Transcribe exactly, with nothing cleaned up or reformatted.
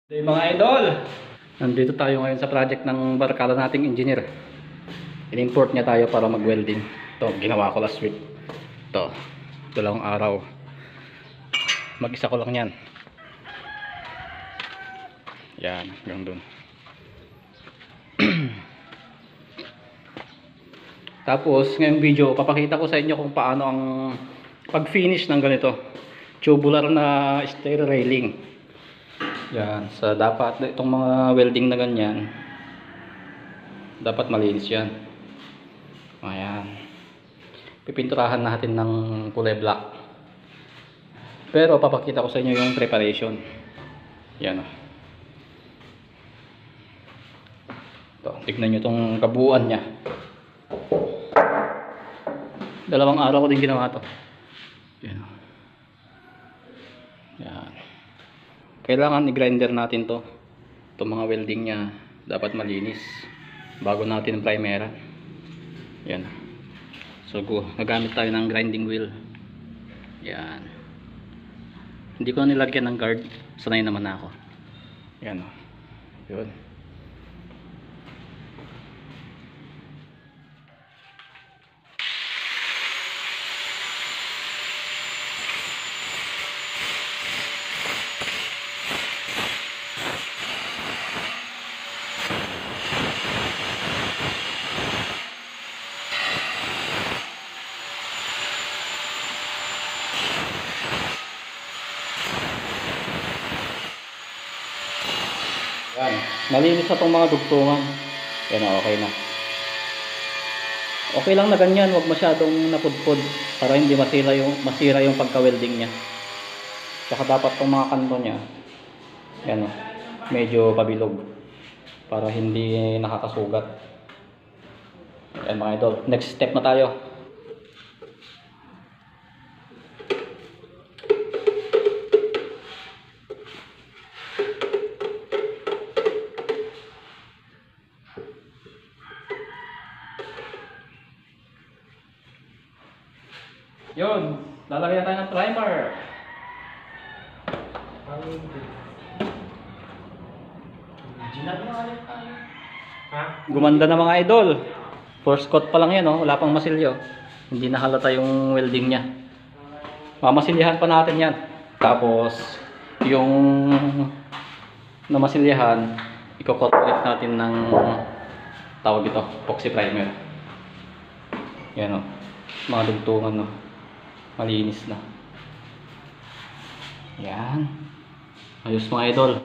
Hey mga idol, nandito tayo ngayon sa project ng barkada nating engineer. In-import niya tayo para mag-welding. Ito, ginawa ko last week. Ito, dalawang araw. Mag-isa ko lang yan. Yan, hanggang dun. Tapos, ngayong video, papakita ko sa inyo kung paano ang pag-finish ng ganito. Tubular na stair railing. Yan, sa dapat itong mga welding na ganyan dapat malinis yan. Ayan, pipinturahan natin ng kulay black, pero papakita ko sa inyo yung preparation. Yan, ito, tignan nyo itong kabuuan nya. Dalawang araw ko din ginawa to. Yan, yan. Kailangan i-grinder natin to. Itong mga welding nya dapat malinis bago natin primeran. Yan. So go, nagamit tayo ng grinding wheel. Yan. Hindi ko na nilagyan ng guard. Sanay naman ako. Yan o. Yun. Yan, malinis na itong mga dugtungan. Yan na, okay na. Okay lang na ganyan, huwag masyadong napudpod para hindi masira yung, masira yung pagka-welding nya. Saka dapat itong mga kanto nya, yan o, medyo pabilog para hindi nakakasugat. Yan mga idol, next step na tayo. Yun, lalagyan tayo ng primer. Gumanda na mga idol. First coat pa lang yan, oh. Wala pang masilyo. Hindi na halata yung welding nya. Mamasilyahan pa natin yan. Tapos yung namasilyahan, i-coat ulit natin ng tawag ito, epoxy primer. Yan, oh. Mga dugtungan, no. Malinis na. Yan. Ayos mga idol.